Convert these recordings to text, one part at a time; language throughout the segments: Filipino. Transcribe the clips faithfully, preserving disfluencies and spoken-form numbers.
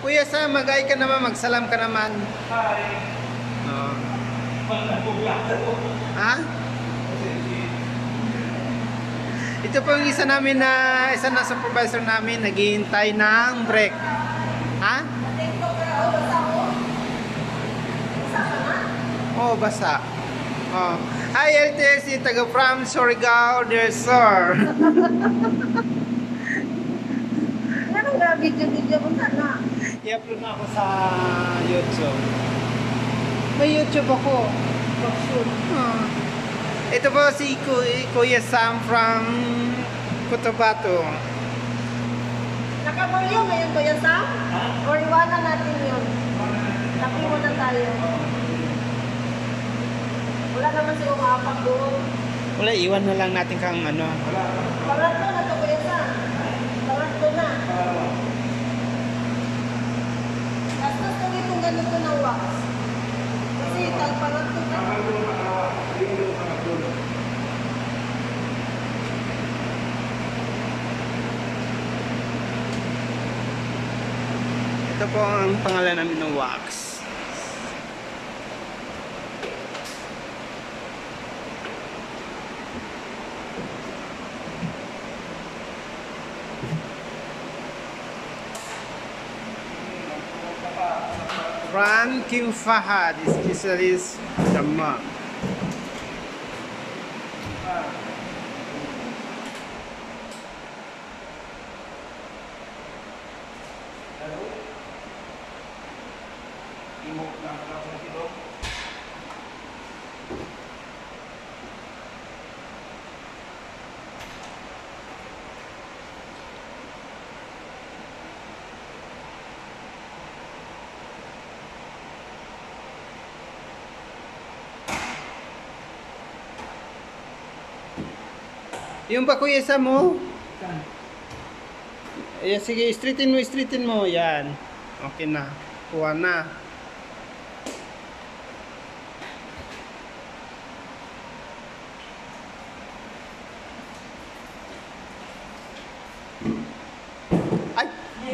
Kuya Sam, mag-ay ka naman, magsalam ka naman. Hi. Oh. Ha? Ito po yung isa namin na, isa na supervisor namin, naghihintay ng break. Ha? Oh, basa. Oh. Hi, L T S C, taga from Surigao, dear sir. Ano nga, video-video mo na? I-upload na ako sa YouTube. May YouTube ako. Hmm. Ito po si Kuya Sam from Cotabato. Nakamulyo ngayon, Kuya Sam? Or iwanan natin yun? Tapi muna tayo. Wala naman si umapag doon. Wala, iwan na lang natin kang ano. Pangatlo na to, Kuya Sam. Pangatlo na. Tapos kung itong ganito na wax. Kasi tag pangatlo na. Ito po ang pangalan namin ng wax. Ran Kim Fahad, specialist Dhamma. Yung ba Kuya Sam mo? Ayan, sige, straighten mo, straighten mo. Yan. Okay na. Kuha na. Ay!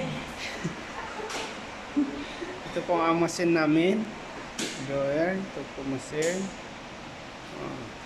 Ito po ang machine namin. Doon. Ito po machine. Oh.